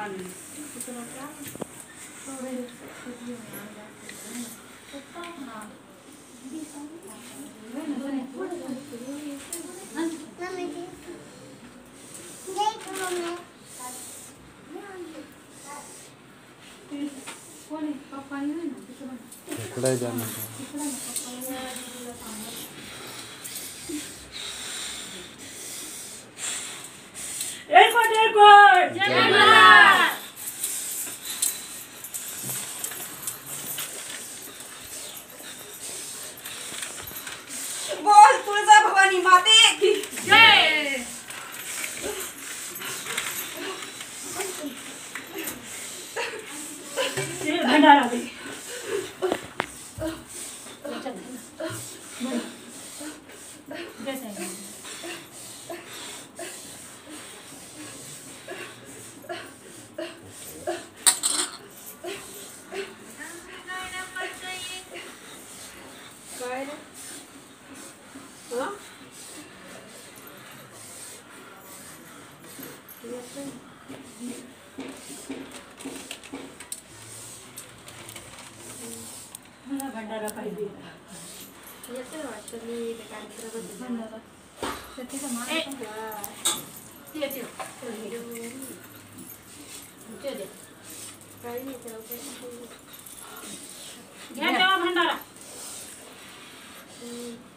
इकडे जाना एयरपोर्ट जय महाराज। बोल तुळजा भवानी माते की जय। भंडारा दे काय रे हां मला भंडारा पाहिजे। येते वाटतं मी ते कार्यक्रमात भंडारा सतीचा मान येते काही नाही घ्या तेव्हा भंडारा।